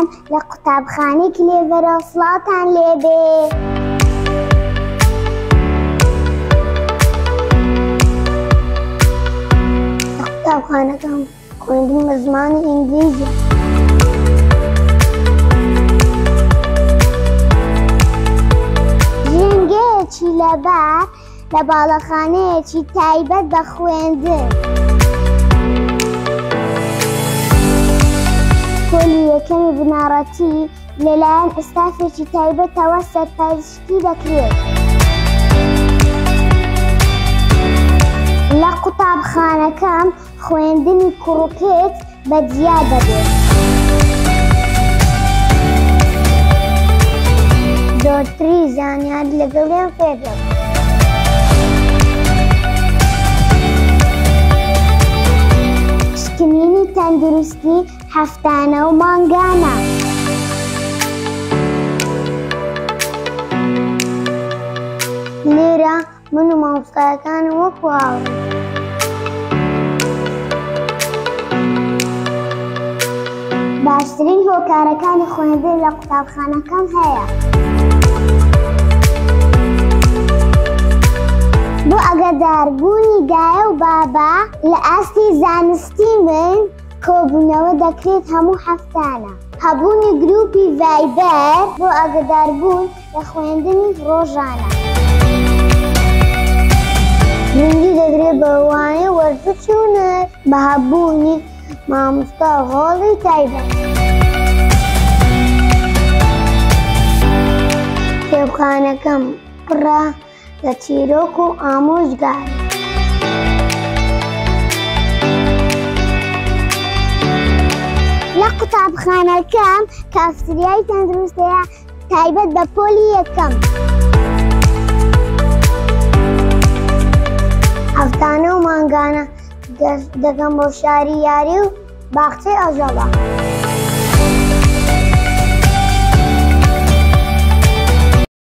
دەکەن لە قوتابخانەیەک لێڤەرە سڵاتان لێبێ. لە قوتابخانەکەم خوێندن بە زمانی ئینگلیزی. ژینگەیەکی لەبار لە باڵەخانەیەکی تایبەت بە خوێندن. پۆلی یەکەمی بناڕەتی لەلایەن ئستافێکی تایبەتەوە سەرپەرشتی دەکرێت. لە قوتابخانەکەم خوێندنی کوڕوپێک بەجیا دەبێت. زۆرتری زانیار لەگەڵیان فێر دەبێت. پشکنینی تەندروستی هەفتانە و مانگانە. لێرە من و مامۆستایەکانم وەکو هاوڕێ. باشترین هۆکارەکانی خوێندن لە قوتابخانەکەم هەیە. بۆ ئەگەداربوونی دایە و بابا لە ئاستی زانستی من کۆبوونەوە دەکرێت هەموو هەفتانە. هەبوونی گروپی ڤایبەر بۆ ئەگەداربوون لە خوێندنی ڕۆژانە. گرنگی دەدرێت بە وانەیە وەرزشی هونەر بە هەبوونی مامۆستا و هۆڵی تایبەت. کتێبخانەکەم پڕە لە چیرۆک و ئامۆژگار. لە قوتابخانەکەم کافتریای تەندروستەیە تایبەت بە پۆلی یەکەم. هەفتانە و مانگانە دەگەم بۆ شاری یاری و باخچەی ئەژەڵە.